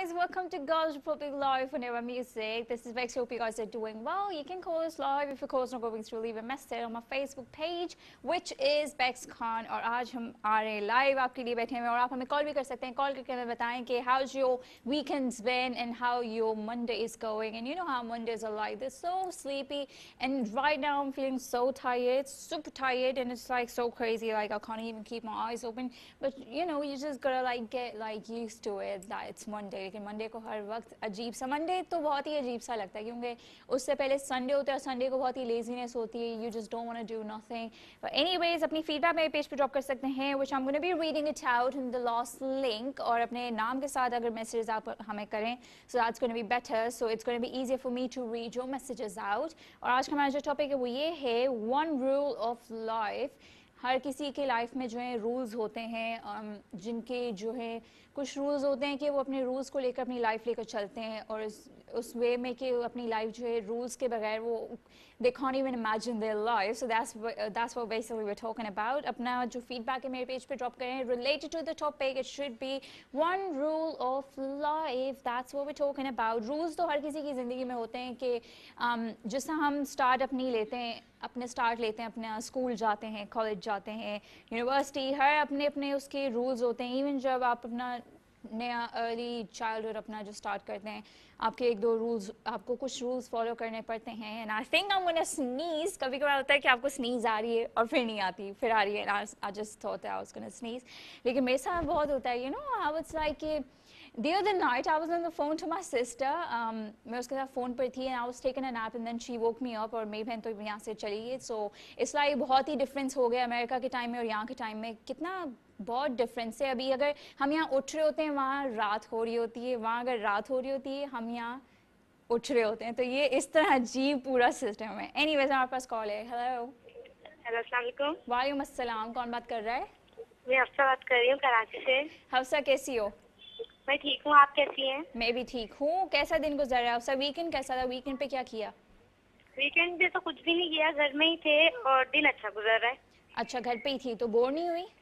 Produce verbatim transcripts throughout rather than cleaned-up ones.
guys, welcome to Girls Republic Live on A R Y Musik. This is Becks. Hope you guys are doing well. You can call us live if your call is not going through. Leave a message on my Facebook page, which is Becks Khan. और आज हम आ रहे हैं live आपके लिए बैठे हैं और आप हमें कॉल भी कर सकते हैं. कॉल करके हमें बताएं कि how's your weekends been and how your Monday is going. And you know how Mondays are like. They're so sleepy. And right now I'm feeling so tired, super tired, and it's like so crazy. Like I can't even keep my eyes open. But you know, you just gotta like get like used to it that it's Monday. लेकिन Monday को हर वक्त अजीब सा Monday तो बहुत ही अजीब सा लगता है क्योंकि उससे पहले संडे होता है. संडे को बहुत ही लेजीनेस होती है. You just don't want to do nothing. But anyways अपनी फीडबैक मेरे पेज पे ड्रॉप कर सकते हैं which I am gonna be reading it out in the last link. और अपने नाम के साथ अगर मैसेजेस आप हमें करें so that's gonna be better. So it's gonna be easier for me to read your messages out. और आज का हमारा जो टॉपिक है वो ये है वन रूल ऑफ लाइफ. हर किसी के लाइफ में जो है रूल्स होते हैं जिनके जो है कुछ रूल्स होते हैं कि वो अपने रूल्स को लेकर अपनी लाइफ लेकर चलते हैं और उस उस वे में कि अपनी लाइफ जो है रूल्स के बगैर वो they can't even imagine their life. So that's that's what basically we're talking about. अपना जो feedback है मेरे पेज पे drop करें related to the topic. It should be one rule of life. That's what we're talking about. Rules तो हर किसी की ज़िंदगी में होते हैं कि um, जिस तरह हम start अपनी लेते हैं अपने स्टार्ट लेते हैं अपने स्कूल जाते हैं कॉलेज जाते हैं यूनिवर्सिटी हर अपने अपने उसके रूल्स होते हैं. इवन जब आप अपना नया अर्ली चाइल्डहुड अपना जो स्टार्ट करते हैं आपके एक दो रूल्स आपको कुछ रूल्स फॉलो करने पड़ते हैं. And I think I am gonna sneeze. कभी कभार होता है कि आपको स्नीज आ रही है और फिर नहीं आती फिर आ रही है. I just thought I was gonna sneeze. लेकिन मेरे साथ बहुत होता है. You know I was like The other night I was on the phone to my sister. Um, मैं उसके साथ फ़ोन पर थी and I was taking a nap and then she woke me up और मेरी बहन तो यहाँ से चली गई. So it's like बहुत ही डिफरेंस हो गया अमेरिका के टाइम में और यहाँ के टाइम में. कितना बहुत डिफरेंस है. अभी अगर हम यहाँ उठ रहे होते हैं वहाँ रात हो रही होती है. वहाँ अगर रात हो रही होती है हम यहाँ उठ रहे होते हैं. तो ये इस तरह अजीब पूरा सिस्टम है. एनीवेज हमारे पास कॉल है. हेलो हेलो अस्सलाम वालेकुम. वालेकुम अस्सलाम. कौन बात कर रहा है? मैं हफ्सा बात कर रही हूँ कराची से. हफ्सा कैसी हो? मैं ठीक हूँ. आप कैसी हैं? मैं भी ठीक हूँ. कैसा दिन गुजर रहा है हफ्सा? वीकेंड कैसा था? वीकेंड पे क्या किया? वीकेंड पे तो कुछ भी नहीं किया. घर में ही थे और दिन अच्छा गुजर रहा है. अच्छा घर पे ही थी तो बोर नहीं हुई?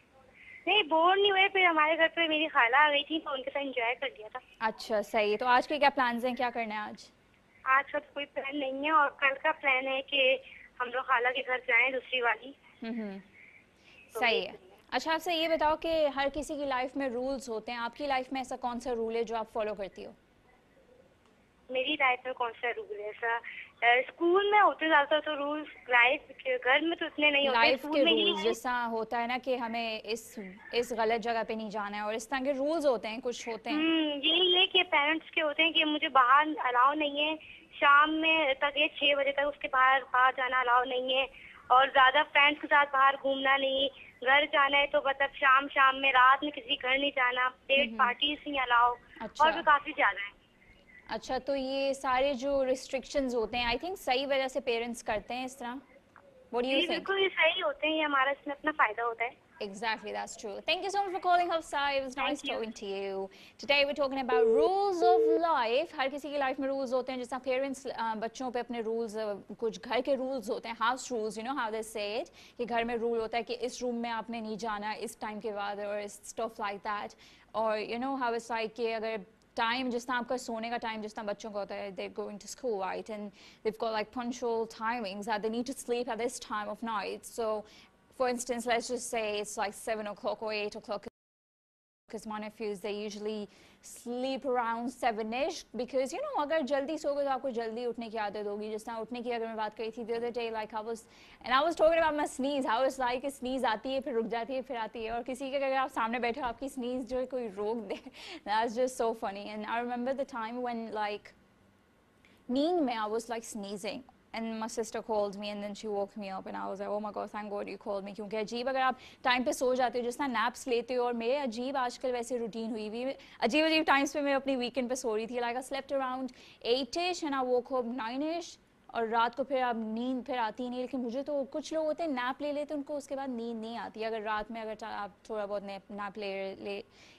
नहीं बोर नहीं हुए. फिर हमारे घर पे मेरी खाला आ गई थी तो उनके साथ एंजॉय कर लिया था. अच्छा सही है. तो आज के क्या प्लान्स हैं? क्या करना है आज? आज का तो कोई प्लान नहीं है और कल का प्लान है कि हम लोग खाला के घर जाएं दूसरी वाली. हम्म सही है. अच्छा आपसे ये बताओ कि हर किसी की लाइफ में रूल्स होते हैं. आपकी लाइफ में ऐसा कौन सा रूल है जो आप फॉलो करती हो? मेरी लाइफ में कौन सा रूल है? ऐसा स्कूल में होते ज़्यादातर तो रूल्स. लाइफ घर में तो इतने नहीं होते. लाइफ के रूल्स जैसा होता है ना कि हमें इस इस गलत जगह पे नहीं जाना है और इस तरह के रूल्स होते हैं कुछ होते हैं. यही है कि पेरेंट्स के होते हैं कि मुझे बाहर अलाउ नहीं है. शाम में तक ये छः बजे तक उसके बाहर बाहर जाना अलाउ नहीं है और ज़्यादा फ्रेंड्स के साथ बाहर घूमना नहीं. घर जाना है तो मतलब शाम शाम में रात में किसी घर नहीं जाना. पेट पार्टीज नहीं अलाउ. अच्छा. और भी काफ़ी ज़्यादा है. अच्छा तो ये सारे जो रिस्ट्रिक्शंस होते हैं आई थिंक सही वजह से पेरेंट्स करते हैं इस तरह. What do you think? बिल्कुल ये सही होते हैं. ये हमारा इसमें अपना फ़ायदा होता है. Exactly, that's true. Thank you so much for calling, Hafsa. It was nice talking to you. Today we're talking about rules of life. हर किसी की लाइफ में रूल्स होते हैं. जैसा पेरेंट्स बच्चों पे अपने रूल्स कुछ घर के रूल्स होते हैं. House rules, you know how they say it कि घर में रूल होता है कि इस रूम में आपने नहीं जाना इस टाइम के बाद और स्टफ लाइक दैट. और you know how it's like कि अगर टाइम जिस तरह आपका सोने का टाइम जिस तरह बच्चों का होता है they're going to school right and they've got like punctual timings that they need to sleep at this time of night. So for instance let's just say it's like seven o'clock or eight o'clock because my nephews they usually sleep around seven-ish because you know अगर जल्दी सोओगे तो आपको जल्दी उठने की आदत होगी. जिस तरह उठने की अगर मैं बात करी थी the other day like I was and I was talking about my sneeze. How it's like sneeze आती है फिर रुक जाती है फिर आती है और किसी के अगर आप सामने बैठे हो आपकी sneeze जो है कोई रोक दे. That's just so funny. And I remember the time when like नींद में I was like sneezing and my sister called me and then she woke me up and I was like oh my god thank god you called me. क्योंकि अजीब अगर आप time पे सो जाते हो जिस तरह नैप्स लेते हो और मेरे अजीब आजकल वैसे रूटीन हुई हुई अजीब अजीब टाइम्स पे मैं अपनी वीकेंड पे सो रही थी. like I slept around eight-ish and I woke up nine-ish और रात को फिर अब नींद फिर आती नहीं. लेकिन मुझे तो कुछ लोग होते हैं नैप ले लेते उनको उसके बाद नींद नहीं आती. अगर रात में अगर आप थोड़ा बहुत नैप ले ले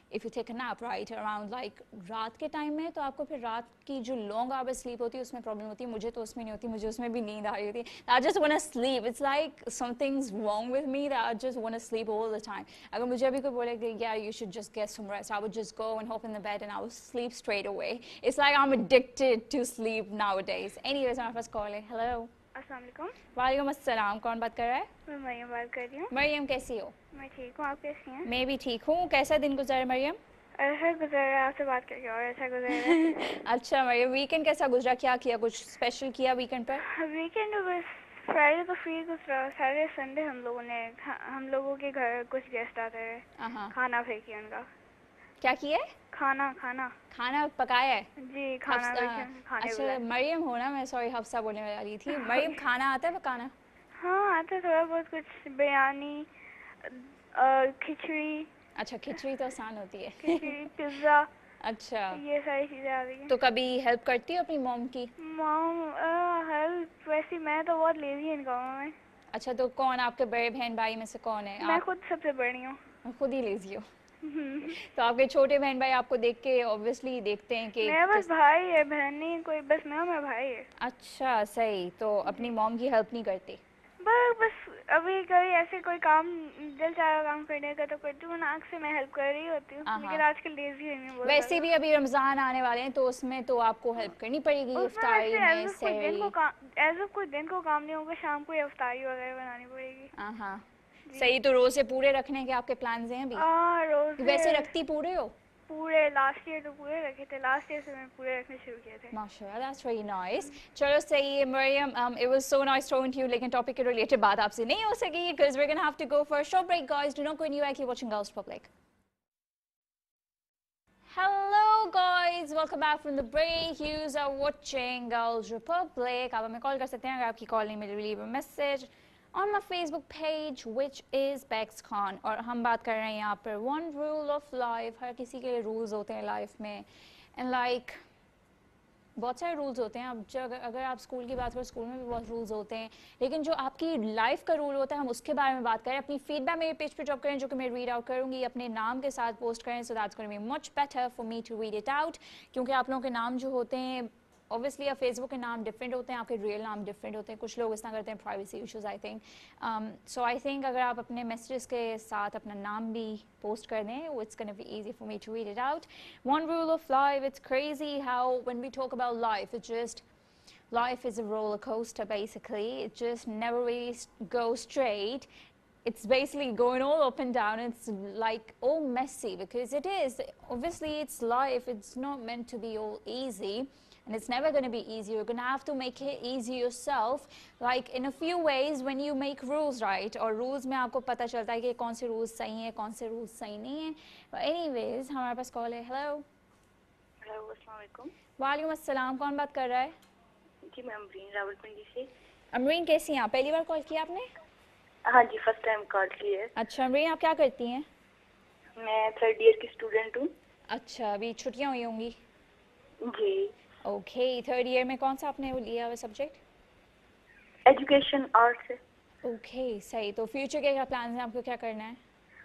if you take a nap right around like रात के टाइम में, तो आपको फिर रात की जो long hours sleep होती है उसमें प्रॉब्लम होती है. मुझे तो उसमें नहीं होती, मुझे उसमें भी नींद आ रही होती है. I just want to sleep. It's like something's wrong with me that I just want to sleep all the time. अगर मुझे अभी कोई बोले कि yeah you should just get some rest, I would just go and hop in the bed and I would sleep straight away. It's like I'm addicted to sleep nowadays. Anyways, हमारे पास call है. Hello. अस्सलाम वालेकुम. वालेकुम अस्सलाम. कौन बात कर रहा है? मैं मरियम बात कर रही हूँ. मरियम कैसी हो? मैं ठीक हूँ, आप कैसी हैं? मैं भी ठीक हूँ. कैसा दिन गुजरा मरियम? ऐसा गुजर रहा है आपसे बात करके, और ऐसा गुजर रहा है. अच्छा मरियम, वीकेंड कैसा गुजरा? क्या किया, कुछ स्पेशल किया वीकेंड पर? वीकेंड बस फ्राइडे तो फ्री गुजरा. सैटरडे संडे हम लोगों ने हम लोगों के घर कुछ गेस्ट आते हैं, खाना फेंकी उनका. क्या किया? खाना खाना खाना पकाया है जी. खाना खाने. अच्छा मरियम हो ना, मैं सॉरी हफ्सा बोलने वाली थी. मरियम खाना आता है पकाना? हाँ आता है थोड़ा बहुत कुछ. बिरयानी, खिचड़ी. अच्छा खिचड़ी तो आसान होती है. खिचड़ी, पिज्ज़ा. अच्छा ये सारी चीज़ें आ रही हैं. तो कभी हेल्प करती हो अपनी मॉम की? मॉम हेल्प वैसे मैं तो बहुत लेजी इन कामों में. अच्छा तो कौन आपके बड़े बहन भाई में से कौन है? मैं खुद सबसे बड़ी हूँ. खुद ही लेजी हो? तो आपके छोटे बहन भाई आपको देख के ऑब्वियसली देखते हैं कि मेरा बस भाई है, बहन नहीं कोई, बस मैं मेरा भाई है. अच्छा सही. तो अपनी मॉम की हेल्प नहीं करती? बस बस अभी कभी ऐसे कोई काम दिल चाह काम करने का तो करती हूँ, नाक से मैं हेल्प कर रही होती हूँ. लेकिन आजकल लेजी है मैं. वैसे भी अभी रमजान आने वाले हैं तो उसमें तो आपको हेल्प करनी पड़ेगी. इफ्तारी में एज ऑफ कोई दिन को काम नहीं होगा, शाम को इफ्तारी वगैरह बनानी पड़ेगी. हाँ सही. तो रोजे पूरे रखने के आपके प्लान्स हैं अभी? हाँ रोजे वैसे रखती पूरे हो? पूरे लास्ट ईयर तो पूरे रखे थे. लास्ट ईयर से मैं पूरे रखने शुरू किए थे. माशाल्लाह, that's very nice. चलो सही है Maryam. um, it was so nice talking to you. लेकिन टॉपिक के रिलेटेड बात आपसे नहीं हो सकी because we're gonna have to go for a short break, guys. Do not go anywhere. Keep watching Girls Public. Hello guys, welcome back from the break. You are watching Girls Republic. आप हमें call कर सकते हैं अगर आपकी call नहीं मिली. Leave a message on my Facebook page which is Becks Khan. और हम बात कर रहे हैं यहाँ पर one rule of life. हर किसी के लिए rules होते हैं लाइफ में and like बहुत सारे रूल्स होते हैं. अब जब अगर आप स्कूल की बात करें, स्कूल में भी बहुत रूल्स होते हैं, लेकिन जो आपकी लाइफ का रूल होता है हम उसके बारे में बात करें. अपनी फीडबैक मेरे पेज पे ड्रॉप करें जो कि मैं रीड आउट करूँगी. अपने नाम के साथ पोस्ट करें so that's going to be much better for me to read it out. क्योंकि आप लोगों के नाम जो होते हैं ऑब्वियसली अब फेसबुक के नाम डिफरेंट होते हैं, आपके रियल नाम डिफरेंट होते हैं. कुछ लोग इस तरह करते हैं privacy issues I think. So I think अगर आप अपने मैसेजेस के साथ अपना नाम भी पोस्ट कर दें, it's gonna be easy for me to read it out. One rule of life. It's crazy how when we talk about life it's just life is a roller coaster basically. It just never really goes straight. It's basically going all up and down. It's like all messy because it is. Obviously it's life. It's not meant to be all easy. And it's never going to be easy. You're going to have to make it easy yourself. Like in a few ways when you make rules, right? और rules में आपको पता चलता है कि कौन से rules सही हैं, कौन से rules सही नहीं हैं. But anyways, हमारे पास कॉल है. Hello. Hello, अस्सलाम वालेकुम. वालेकुम अस्सलाम. कौन बात कर रहा है? जी मैं अमरीन रावलपिंडी से. अमरीन कैसी हैं आप? पहली बार कॉल किया आपने? हाँ जी फर्स्ट टाइम कॉल की है. अच्छा अमरीन आप क्या करती हैं? मैं थर्ड ईयर की स्टूडेंट हूँ. अच्छा अभी छुट्टियाँ हुई होंगी? जी. ओके थर्ड ईयर में कौन सा आपने लिया हुआ सब्जेक्ट? एजुकेशन आर्ट्स है. ओके सही. तो फ्यूचर के क्या प्लान्स हैं, आपको क्या करना है?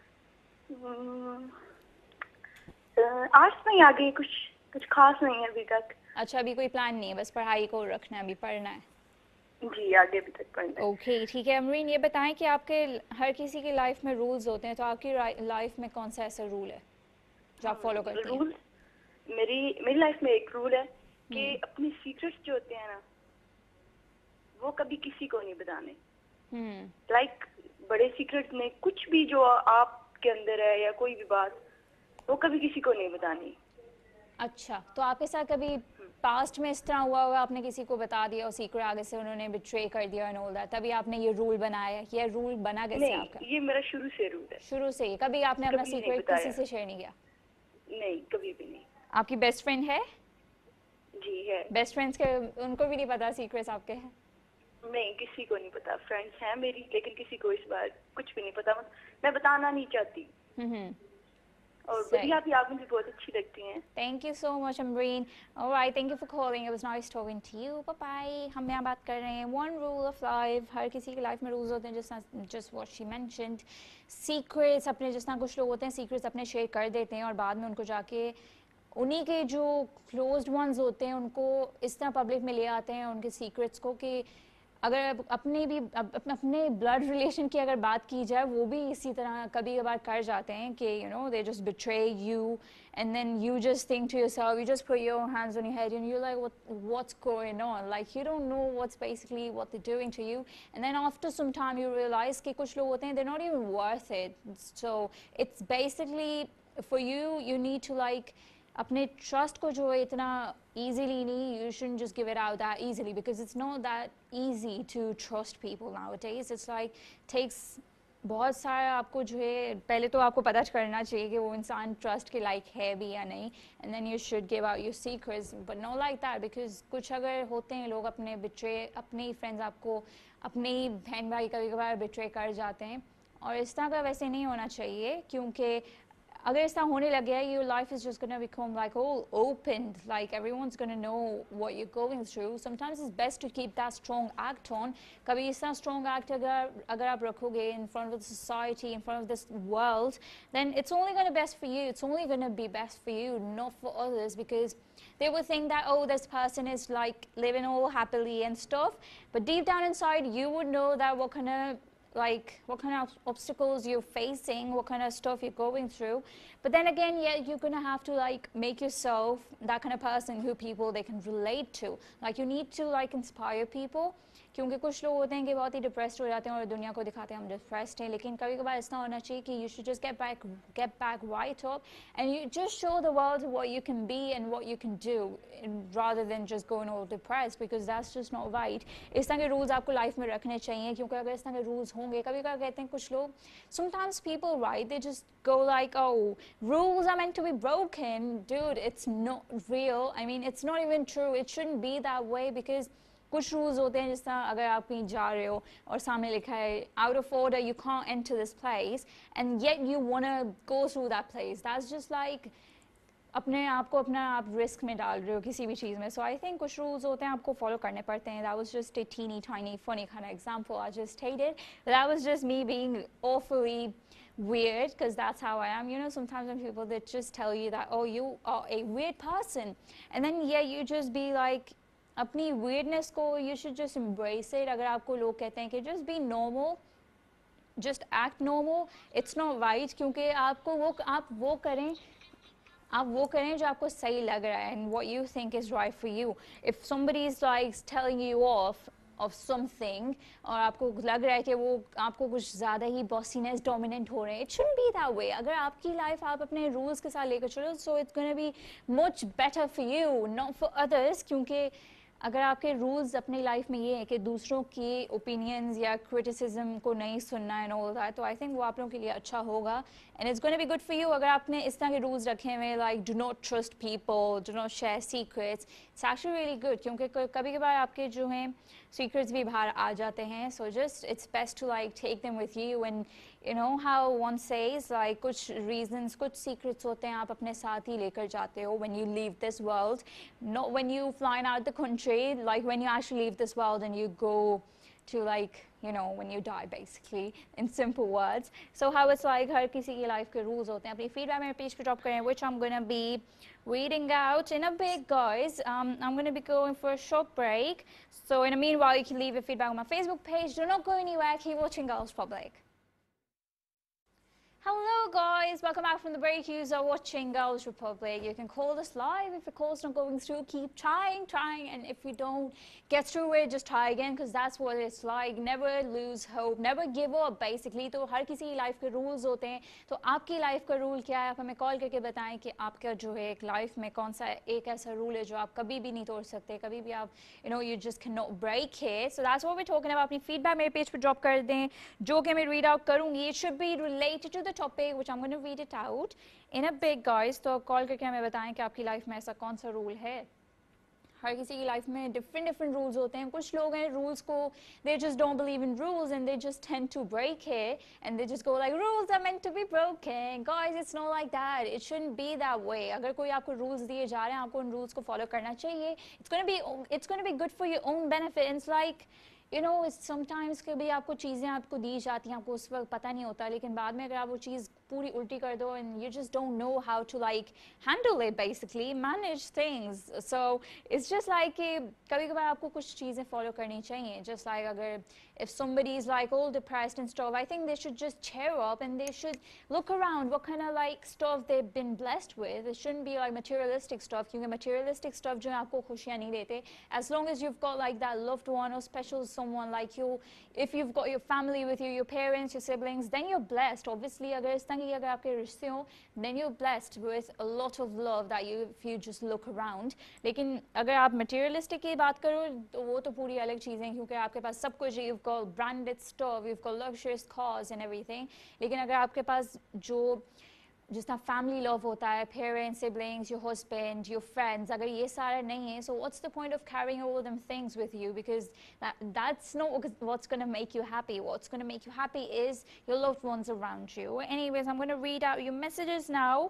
आर्ट्स में आगे कुछ कुछ खास नहीं है अभी तक. अच्छा अभी कोई प्लान नहीं है, बस पढ़ाई को रखना है, अभी पढ़ना है. जी आगे अभी तक पढ़ना है. ओके ठीक है अमरीन. ये बताएं कि आपके हर किसी की लाइफ में रूल्स होते हैं, तो आपकी लाइफ में कौन सा ऐसा रूल है जो आप फॉलो करती हैं? रूल मेरी मेरी लाइफ में एक रूल है कि अपने सीक्रेट्स जो होते हैं ना वो कभी किसी को नहीं बताने. लाइक like, बड़े सीक्रेट्स में कुछ भी जो आपके अंदर है या कोई भी बात वो कभी किसी को नहीं बतानी. अच्छा तो आपके साथ कभी पास्ट में इस तरह हुआ होगा आपने किसी को बता दिया और सीक्रेट आगे से उन्होंने बिट्रे कर दिया एंड ऑल दैट, तभी आपने ये रूल बनाया? ये रूल बना कैसे नहीं, आपका? ये मेरा शुरू से रूल है. शुरू से ही? कभी आपने अपना सीक्रेट किसी से शेयर नहीं किया? नहीं कभी भी नहीं. आपकी बेस्ट फ्रेंड है? जी है. बेस्ट फ्रेंड्स के उनको भी नहीं पता सीक्रेट्स आपके हैं? नहीं किसी को नहीं पता. फ्रेंड्स हैं मेरी लेकिन किसी को इस बार कुछ भी नहीं पता. मैं बताना नहीं चाहती. और बढ़िया भी, आप मुझे बहुत अच्छी लगती हैं। Thank you so much, Amreen. All right, thank you for calling. It was nice talking to you. Bye bye. हम यहाँ बात कर रहे हैं one rule of life. हर किसी की लाइफ में rules होते हैं, just just what she mentioned. Secrets अपने, जिस तरह कुछ लोग होते हैं secrets अपने share कर देते हैं और बाद में उनको जाके उन्हीं के जो closed ones होते हैं उनको इस तरह public में ले आते हैं उनके secrets को कि अगर अपने भी अपने ब्लड रिलेशन की अगर बात की जाए वो भी इसी तरह कभी कभार कर जाते हैं कि you know they just betray you and then you just think to yourself, you just put your hands on your head and you're like, what what's going on, like you don't know what's basically what they're doing to you, and then after some time you realize कि कुछ लोग होते हैं they're not even worth it. So it's basically for you, you need to like अपने trust को जो है इतना easily नहीं, you shouldn't just give it out that easily because it's not that easy to trust people nowadays. It's like takes बहुत सारा आपको जो है पहले तो आपको पता करना चाहिए कि वो इंसान ट्रस्ट के लायक है भी या नहीं, and then you should give out your secrets, but no like that because कुछ अगर होते हैं लोग अपने बिट्रे, अपने ही फ्रेंड्स आपको, अपने ही बहन भाई कभी कभार बिट्रे कर जाते हैं, और इस तरह का वैसे नहीं होना चाहिए क्योंकि अगर ऐसा होने लग गया your life is just gonna become like all opened, like everyone's gonna know what you're going through. Sometimes it's best to keep that strong act on. कभी इतना strong act अगर अगर आप रखोगे in front of the society, in front of this world, then it's only gonna best for you. It's only gonna be best for you, not for others, because they will think that oh this person is like living all happily and stuff, but deep down inside you would know that what kind of like what kind of obstacles you're facing, what kind of stuff you're going through. But then again, yeah, you're gonna have to like make yourself that kind of person who people they can relate to. Like you need to like inspire people, क्योंकि कुछ लोग होते हैं कि बहुत ही depressed हो जाते हैं और दुनिया को दिखाते हैं हम डिप्रेस्ड हैं, लेकिन कभी कभार ऐसा होना चाहिए कि you should just get back get back right up and you just show the world what you can be and what you can do rather than just going all depressed, because that's just not right. इस तरह के rules आपको life में रखने चाहिए, क्योंकि अगर इस तरह के रूल्स होंगे, कभी कभार कहते हैं कुछ लोग, sometimes people right they just go like oh rules are meant to be broken. Dude, it's not real. I mean it's not even true. It shouldn't be that way, because कुछ rules होते हैं जिस तरह अगर आप कहीं जा रहे हो और सामने लिखा है out of order you can't enter this place and yet you want to go through that place, that's just like अपने आप को अपना आप रिस्क में डाल रहे हो किसी भी चीज़ में. सो आई थिंक कुछ रूल्स होते हैं आपको फॉलो करने पड़ते हैं. That was just a teeny tiny funny kind of example I just stated. That was just me being awfully weird, because that's how I am. You know, sometimes when people they just tell you that oh you are a weird person, and then yeah you just be like अपनी weirdness को you should just embrace it. अगर आपको लोग कहते हैं कि just be normal, just act normal, it's not right, क्योंकि आपको वो आप वो करें आप वो करें जो आपको सही लग रहा है and what you think is right for you. If somebody is like telling you off of something और आपको लग रहा है कि वो आपको कुछ ज़्यादा ही bossiness dominant हो रहे हैं, it shouldn't be that way. अगर आपकी life आप अपने rules के साथ लेकर चलो, so it's gonna be much better for you, not for others. क्योंकि अगर आपके रूल्स अपनी लाइफ में ये है कि दूसरों की ओपिनियंस या क्रिटिसिज्म को नहीं सुनना है ऑल दैट, तो आई थिंक वो आप लोगों के लिए अच्छा होगा and it's gonna be good for you. अगर आपने इस तरह के रूल्स रखे हुए like do not trust people, do not share secrets, it's actually really good, क्योंकि कभी कभार आपके जो हैं सीक्रेट्स भी बाहर आ जाते हैं. So just it's best to like take them with you and you know how one says like कुछ reasons, कुछ secrets होते हैं आप अपने साथ ही लेकर जाते हो when you leave this world, not when you flying out the country, like when you actually leave this world and you go to like you know when you die basically, in simple words. So how it's like हर किसी की life के rules होते हैं. अपनी feedback मेरे page पे drop करें, which I'm gonna be reading out in a bit, guys. um, I'm gonna be going for a short break, so in the meanwhile you can leave your feedback on my Facebook page. Do not go anywhere, keep watching Girls Public. Hello guys, welcome back from the break. You are watching Girls Republic. You can call us live. If your call's not going through, keep trying, trying, and if you don't get through it, just try again, because that's what it's like. Never lose hope, never give up basically. तो हर किसी की life के rules होते हैं, तो आपकी life का rule क्या है, आप हमें कॉल करके बताएं कि आपका जो है एक लाइफ में कौन सा एक ऐसा रूल है जो आप कभी भी नहीं तोड़ सकते, कभी भी आप you know you just cannot break it. So that's what we're talking about. अपनी feedback मेरे पेज पे ड्रॉप कर दें, जो कि मैं रीड आउट करूँगी. It should be related to the topic which I'm going to read it out in a bit, guys. तो कॉल करके हमें बताएं कि आपकी लाइफ में ऐसा कौन सा रूल है. हर किसी की लाइफ में डिफरेंट डिफरेंट रूल्स होते हैं. कुछ लोग हैं रूल्स को they just don't believe in rules and they just tend to break it and they just go like rules are meant to be broken. Guys, it's not like that. It shouldn't be that way. अगर कोई आपको rules दिए जा रहे हैं आपको उन rules को फॉलो करना चाहिए. It's going to be it's going to be good for your own benefit. And it's like you know sometimes कभी आपको चीज़ें आपको दी जाती हैं आपको उस वक्त पता नहीं होता लेकिन बाद में अगर आप वो चीज़ पूरी उल्टी कर दो and you just don't know how to like handle it basically manage things. So it's just like कि कभी कभार आपको कुछ चीज़ें फॉलो करनी चाहिए. Just like अगर if somebody is like all depressed and stuff, I think they should just cheer up and they should look around what kind of like stuff they've been blessed with. It shouldn't be like materialistic stuff क्योंकि materialistic stuff जो है आपको खुशियाँ नहीं देते. As long as you've got like that loved one or special someone like you, if you've got your family with you, your parents, your siblings, then you're blessed. Obviously अगर इस तरह की अगर आपके रिश्ते हों then you're blessed with a lot of love that you if you just look around. लेकिन अगर आप materialistic की बात करो तो वो तो पूरी अलग चीज़ें हैं क्योंकि आपके पास सब कुछ you've got branded stuff, you've got luxurious cars and everything. लेकिन अगर आपके पास जो जिस तरह फैमिली लव होता है parents siblings your husband your friends अगर ये सारा नहीं है so what's the point of carrying all them things with you because that's not what's gonna make you happy what's gonna make you happy is your loved ones around you. Anyways I am gonna read out your messages now.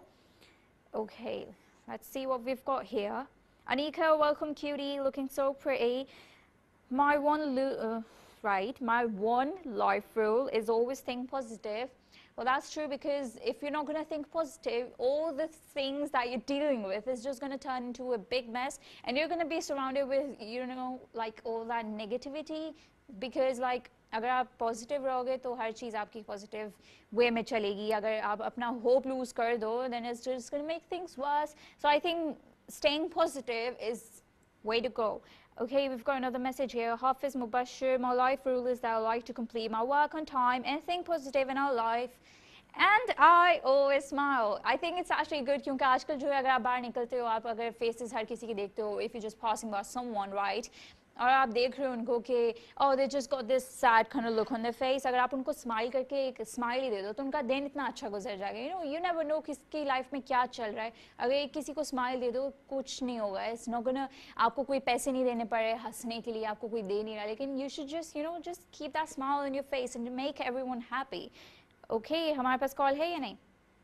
Okay, let's see what we've got here. Anika, welcome cutie, looking so pretty. My one uh, right my one life rule is always think positive. Well, that's true because if you're not going to think positive, all the things that you're dealing with is just going to turn into a big mess and you're going to be surrounded with, you know, like all that negativity because like अगर आप positive रहोगे तो हर चीज़ आपकी positive way में चलेगी. अगर आप अपना होप लूज कर दो then it's just going to make things worse. So I think staying positive is way to go. Okay, we've got another message here. Hafiz Mubashir, my life rule is that I like to complete my work on time and think positive in our life. And I always smile. I think it's actually good क्योंकि आजकल जो है अगर आप बाहर निकलते हो आप अगर faces हर किसी की देखते हो if you're just passing by someone, right? और आप देख रहे हो उनको कि oh they just got this sad kind of look on their face. अगर आप उनको स्माइल करके एक स्माइल ही दे दो तो उनका दिन इतना अच्छा गुजर जाएगा. you know you never know किसकी लाइफ में क्या चल रहा है. अगर एक किसी को स्माइल दे दो कुछ नहीं होगा. it's not gonna आपको कोई पैसे नहीं देने पड़े हंसने के लिए आपको कोई दे नहीं रहा लेकिन you should just you know just keep that smile on your face and make everyone happy. okay, हमारे पास कॉल है या नहीं?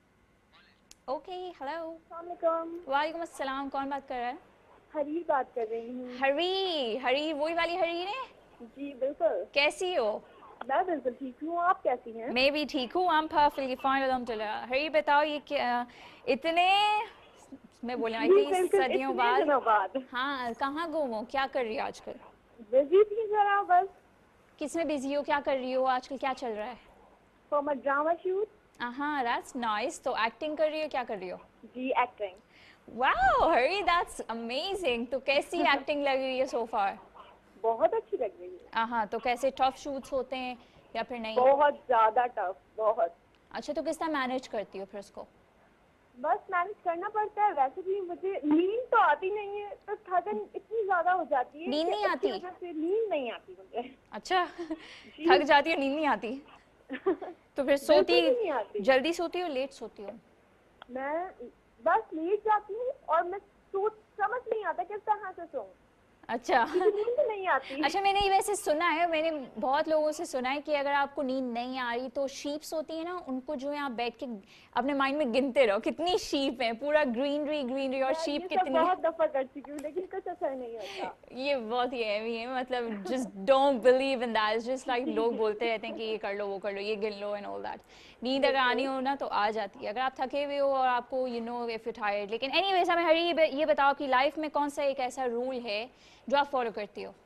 okay, hello. वालेकुम अस्सलाम. कौन बात कर रहा है? हरी बात कर रही हूँ. हरी हरी वही वाली हरी ने? जी बिल्कुल. कैसी हो? मैं बिल्कुल ठीक हूँ. आप कैसी हैं? मैं भी ठीक हूँ. I'm perfectly fine अल्हम्दुलिल्लाह. हरी बताओ ये क्या इतने मैं बोलने आई थी सदियों बाद. हाँ कहाँ गुम हो क्या कर रही हो आजकल? बिजी थी जरा बस. किसमें बिजी हो क्या कर रही हो आजकल क्या चल रहा है? For my drama shoot. हाँ that's nice. तो एक्टिंग कर रही हो क्या कर रही हो? जी acting. Wow, Hari, that's amazing. तो कैसी एक्टिंग लग रही है so far? बहुत अच्छी लग रही है. हाँ तो कैसे टफ शूट्स होते हैं या फिर नहीं? बहुत ज़्यादा टफ. बहुत. अच्छा तो किस तरह मैनेज करती हो फिर उसको? बस मैनेज करना पड़ता है. वैसे भी मुझे नींद तो आती नहीं है तो थकन इतनी ज़्यादा हो जाती है. नींद नहीं आती? नींद नहीं आती मुझे. अच्छा थक जाती हो नींद नहीं आती तो फिर सोती जल्दी सोती हो लेट सोती हो? मैं बस लेट जाती हूँ और मैं सोच समझ नहीं आता किस तरह से सोऊं. अच्छा नींद नहीं आती. अच्छा मैंने ये वैसे सुना है मैंने बहुत लोगों से सुना है कि अगर आपको नींद नहीं आ रही तो शीप्स होती है ना उनको जो है आप बैठ के अपने माइंड में गिनते रहो कितनी शीप है पूरा ग्रीनरी ग्रीनरी और शीप कितनी. बहुत दफा कर चुकी हूँ लेकिन कुछ असर नहीं होता. ये बहुत ही हैवी है मतलब just don't believe in that. Just like लोग बोलते रहते हैं कि ये कर लो वो कर लो ये गिन लो एंड ऑल दैट. नींद अगर आनी हो ना तो आ जाती है अगर आप थके हुए हो और आपको you know if you tired. लेकिन एनीवेज हमें हरी ये बताओ कि लाइफ में कौन सा एक ऐसा रूल है जो आप फॉलो करती हो?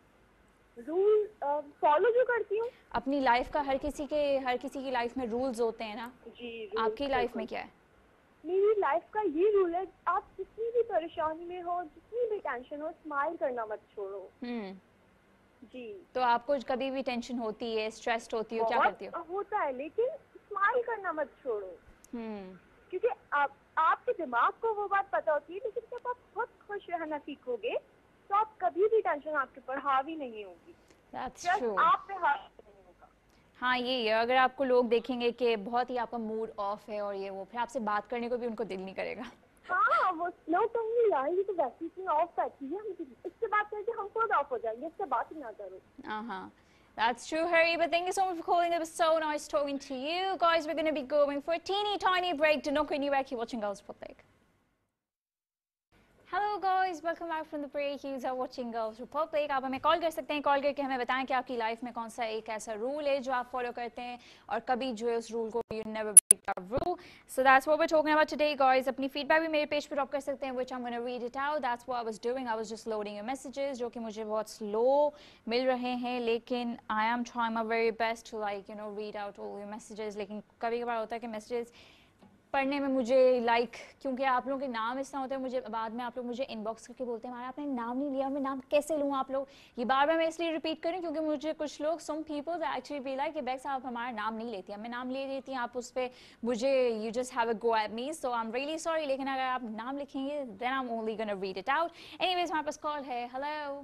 रूल फॉलो जो करती हूँ अपनी लाइफ का. हर किसी के हर किसी की लाइफ में रूल्स होते हैं ना. जी. आपकी लाइफ में क्या है? मेरी लाइफ का ये रूल है आप जितनी भी परेशानी में हो जितनी भी टेंशन हो स्माइल करना मत छोड़ो. हम्म. जी. तो आपको कभी भी टेंशन होती है स्ट्रेस्ड होती हो क्या करती हो? होता है लेकिन स्माइल करना मत छोड़ो. हम्म. क्योंकि आप आपके दिमाग को वो बात पता होती है लेकिन जब आप खुद खुश रहना सीखोगे तो आप कभी भी टेंशन आपके ऊपर हावी नहीं होगी. That's true. आप पे हावी नहीं होगा. हाँ ये है अगर आपको लोग देखेंगे कि बहुत ही आपका मूड ऑफ है और ये वो फिर आपसे बात करने को भी उनको दिल नहीं करेगा. हाँ वो नोट ओनली यार, ये तो वैसे ही ऑफ बैठी है, इसके बाद करके हम खुद ऑफ हो जाएंगे, इससे बात ही ना करो. Uh-huh. That's true, Harry, but thank you so much for calling. It was so nice talking to you. Guys, we're going to be going for a teeny tiny break. Do not go anywhere. Keep watching Girls Republic. Hello guys, welcome back from the break. You are watching Girls Republic. आप हमें call कर सकते हैं, call करके हमें बताएं कि आपकी लाइफ में कौन सा एक ऐसा रूल है जो आप फॉलो करते हैं और कभी जो है उस रूल को you never break that rule. So that's what we're talking about today, guys. अपनी फीडबैक भी मेरे पेज पे ड्रॉप कर सकते हैं, which I'm going to read it out. That's what I was doing. I was just loading your messages, जो कि मुझे बहुत slow मिल रहे हैं, लेकिन I am trying my very best to like you know read out all your messages. लेकिन कभी कभार होता है कि messages पढ़ने में मुझे लाइक like, क्योंकि आप लोगों के नाम इस तरह होते हैं, मुझे बाद में आप लोग मुझे इनबॉक्स करके बोलते हैं हमारा आपने नाम नहीं लिया, मैं नाम कैसे लूँ आप लोग. ये बार बार मैं इसलिए रिपीट करूँ क्योंकि मुझे कुछ लोग some people actually be like कि बैक्स आप हमारा नाम नहीं लेती हैं. मैं नाम ले लेती हैं, आप उस पर मुझे you just have a go at me, so I am really sorry, लेकिन अगर आप नाम लिखेंगे then I am only gonna read it out. Anyways हमारे पास कॉल है. हेलो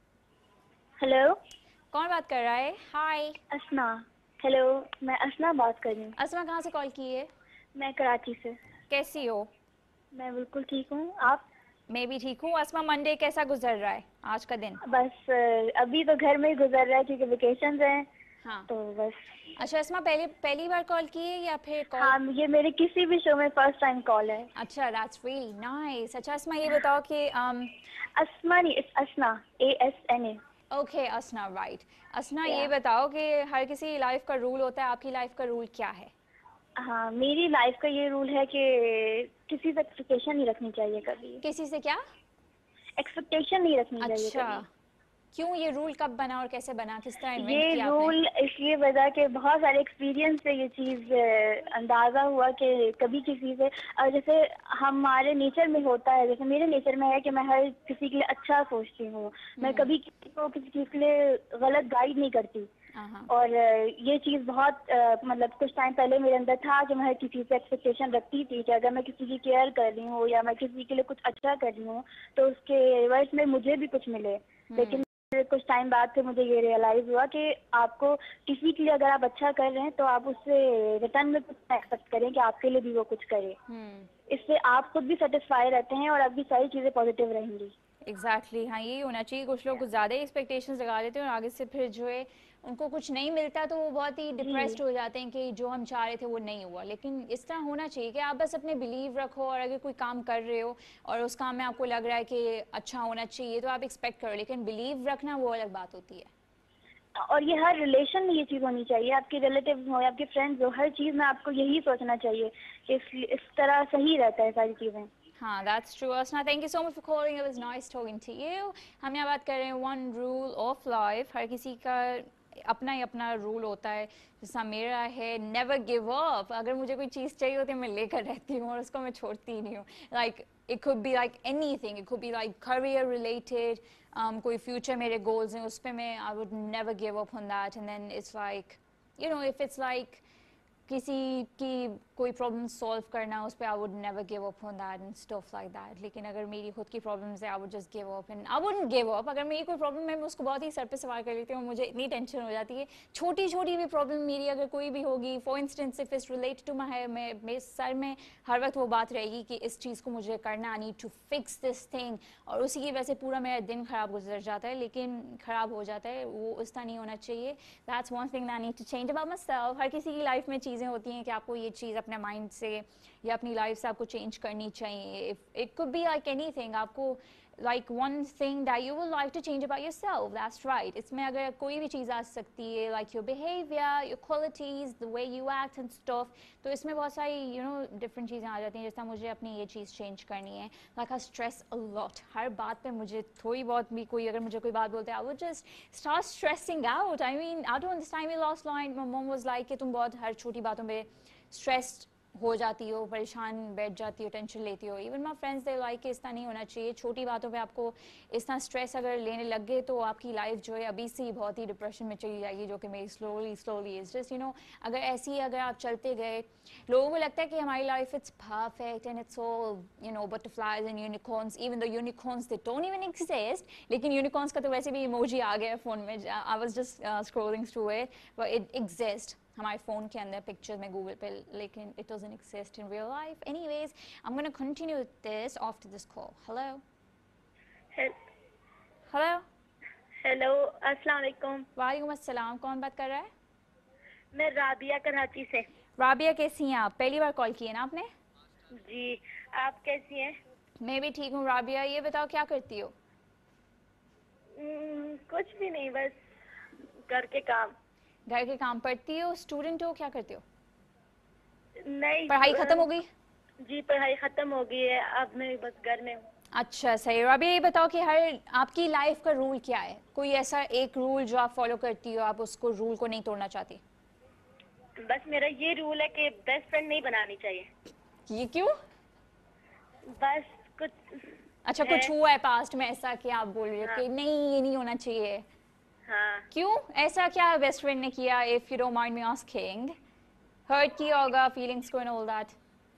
हेलो, कौन बात कर रहा है? हाय असना. हेलो, मैं असना बात कर रही हूँ. असमा कहाँ से कॉल की है? मैं कराची से. कैसी हो? मैं बिल्कुल ठीक हूँ, आप? मैं भी ठीक हूँ. असमा, मंडे कैसा गुजर रहा है आज का दिन? बस अभी तो घर में ही गुजर रहा है क्योंकि वेकेशन हैं. हाँ तो बस. अच्छा असमा, पहले पहली बार कॉल की है या फिर कॉल? हाँ, ये मेरे किसी भी शो में फर्स्ट टाइम कॉल है. अच्छा, दैट्स रियली नाइस. अच्छा असमा, ये बताओ कि um, असमा नहीं, it's Asna, A S N A. Okay Asna, right. Asna, Yeah. ये बताओ कि हर किसी लाइफ का रूल होता है, आपकी लाइफ का रूल क्या है? हाँ, मेरी लाइफ का ये रूल है कि किसी से एक्सपेक्टेशन नहीं रखनी चाहिए कभी. किसी से क्या? एक्सपेक्टेशन नहीं रखनी चाहिए अच्छा, कभी. क्यों? ये रूल कब बना और कैसे बना, किस तरह इन्वेंट ये किया रूल इसलिए वजह के बहुत सारे एक्सपीरियंस से ये चीज़ अंदाज़ा हुआ कि कभी किसी से, और जैसे हमारे नेचर में होता है, जैसे मेरे नेचर में है कि मैं हर किसी के लिए अच्छा सोचती हूँ, मैं कभी किसी को किसी चीज़ के लिए गलत गाइड नहीं करती. और ये चीज़ बहुत मतलब कुछ टाइम पहले मेरे अंदर था कि मैं हर किसी से एक्सपेक्टेशन रखती थी कि अगर मैं किसी की केयर कर रही हूँ या मैं किसी के लिए कुछ अच्छा कर रही हूँ तो उसके रिवर्स में मुझे भी कुछ मिले. लेकिन कुछ टाइम बाद से मुझे ये रियलाइज हुआ कि आपको किसी के लिए अगर आप अच्छा कर रहे हैं तो आप उससे रिटर्न में कुछ एक्सपेक्ट करें कि आपके लिए भी वो कुछ करे. इससे आप खुद भी सेटिस्फाई रहते हैं और आपकी सारी चीज़ें पॉजिटिव रहेंगी. एग्जैक्टली exactly, हाँ यही होना चाहिए. कुछ लोग कुछ ज़्यादा एक्सपेक्टेशंस लगा लेते हैं और आगे से फिर जो है उनको कुछ नहीं मिलता तो वो बहुत ही डिप्रेस्ड हो जाते हैं कि जो हम चाह रहे थे वो नहीं हुआ. लेकिन इस तरह होना चाहिए कि आप बस अपने बिलीव रखो और अगर कोई काम कर रहे हो और उस काम में आपको लग रहा है कि अच्छा होना चाहिए तो आप एक्सपेक्ट करो, लेकिन बिलीव रखना वो अलग बात होती है. और ये हर रिलेशन में ये चीज़ होनी चाहिए, आपके रिलेटिव हो या आपके फ्रेंड्स हो, हर चीज़ में आपको यही सोचना चाहिए कि इस, इस तरह सही रहता है सारी चीज़ें. हाँ, that's true. Asna, thank you so much for calling. It was nice talking to you. हम यहाँ बात कर रहे हैं one rule of life. हर किसी का अपना ही अपना रूल होता है. जैसा मेरा है never give up. अगर मुझे कोई चीज़ चाहिए होती है मैं लेकर रहती हूँ और उसको मैं छोड़ती ही नहीं हूँ. Like it could be like anything. It could be like career related. Um, कोई future मेरे goals हैं उस पे मैं I would never give up on that. And then it's like you know if it's like किसी की कोई problem solve करना उस पर I would never give up on that and stuff like that. लेकिन अगर मेरी खुद की प्रॉब्लम्स है I would just give up and I wouldn't give up. अगर मेरी कोई प्रॉब्लम है मैं उसको बहुत ही सर पे सवार कर लेती हूँ. मुझे इतनी टेंशन हो जाती है छोटी छोटी भी प्रॉब्लम मेरी अगर कोई भी होगी, for instance if it's related to my, मैं मेरे सर में हर वक्त वो बात रहेगी कि इस चीज़ को मुझे करना, I need to fix this thing, और उसी की वजह से पूरा मेरा दिन ख़राब गुजर जाता है. लेकिन ख़राब हो जाता है वो उस तरह नहीं होना चाहिए. That's one thing that I need to change about myself. हर किसी की लाइफ में चीज़ें होती हैं कि आपको ये चीज़ अपने माइंड से या अपनी लाइफ से आपको चेंज करनी चाहिए. It could be like anything. आपको like one thing that you would like to change about yourself, that's right. इसमें अगर कोई भी चीज़ आ सकती है like your behavior, your qualities, the way you act and stuff, तो इसमें बहुत सारी you know different चीज़ें आ जाती हैं. जैसा मुझे अपनी ये चीज़ change करनी है, like I stress a lot. हर बात पे मुझे थोड़ी बहुत भी कोई अगर मुझे कोई बात बोलते हैं I would just start stressing out. I mean I don't understand. My last line my mom was like कि तुम बहुत हर छोटी बातों पे stressed हो जाती हो, परेशान बैठ जाती हो, टेंशन लेती हो. Even my friends they like इस तरह नहीं होना चाहिए. छोटी बातों पे आपको इस तरह स्ट्रेस अगर लेने लग गए तो आपकी लाइफ जो है अभी से ही बहुत ही डिप्रेशन में चली जाएगी, जो कि मेरी slowly slowly is just you know अगर ऐसे ही अगर आप चलते गए, लोगों को लगता है कि हमारी life it's perfect and it's all you know butterflies and unicorns, even though unicorns they don't even exist. लेकिन यूनिकॉर्न्स का तो वैसे भी इमोजी आ गया फ़ोन में. I was just scrolling through it but it exist. हमारे फ़ोन के अंदर पिक्चर में गूगल पे, लेकिन it doesn't exist in real life. Anyways, I'm going to continue with this after this call. Hello. Hello. Hello, अस्सलाम वालेकुम। वालेकुम अस्सलाम, कौन बात कर रहा है? मैं राबिया कराची से। राबिया कैसी हैं आप? पहली बार कॉल किए ना आपने? जी, आप कैसी हैं? मैं भी ठीक हूँ राबिया। ये बताओ क्या करती हो? हम्म, कुछ भी नहीं, बस घर के काम। घर के काम। पढ़ती हो, स्टूडेंट हो, क्या करते हो? नहीं, पढ़ाई खत्म हो गई? जी पढ़ाई खत्म हो गई है, अब मैं बस घर में हूँ। अच्छा सही। राबिया ये बताओ कि हर आपकी लाइफ का रूल क्या है? कोई ऐसा एक रूल जो आप फॉलो करती हो, आप उसको रूल को नहीं तोड़ना चाहती? बस मेरा ये रूल है कि बेस्ट फ्रेंड नहीं बनानी चाहिए। ये क्यों? बस कुछ अच्छा, है। कुछ हुआ है पास्ट में ऐसा कि आप बोल रहे हो हाँ। कि नहीं ये नहीं होना चाहिए? हाँ। क्यों? ऐसा क्या बेस्ट फ्रेंड ने किया, if you don't mind me asking? Hurt किया होगा, फीलिंग्स को एंड ऑल दैट?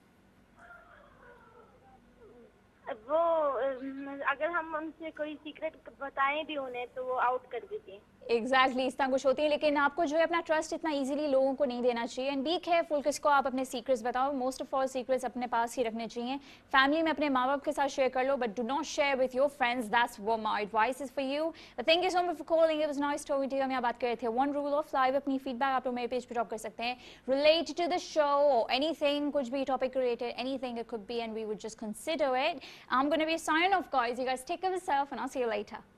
वो अम, अगर हम उनसे कोई सीक्रेट बताएं भी उन्हें तो वो आउट कर देती हैं। एग्जैक्टली exactly, इस तरह कुछ होती है, लेकिन आपको जो है अपना ट्रस्ट इतना इजीली लोगों को नहीं देना चाहिए। एंड बी केयरफुल किसको आप अपने सीक्रेट्स बताओ। मोस्ट ऑफ ऑल सीक्रेट्स अपने पास ही रखने चाहिए। फैमिली में अपने माँ बाप के साथ शेयर कर लो, but do not share with your friends. That's what my advice is for you. Thank you so much for calling, it was nice talking to you. हम यहाँ बात कर रहे थे वन रूल ऑफ लाइफ। अपनी feedback आप लोग मेरे पेज पे ड्रॉप कर सकते हैं रिलेटेड टू द शो और एनीथिंग, कुछ भी topic related, anything it could be, and we would just consider it. I am gonna be sign off guys. You guys take care of yourself and I'll see you later.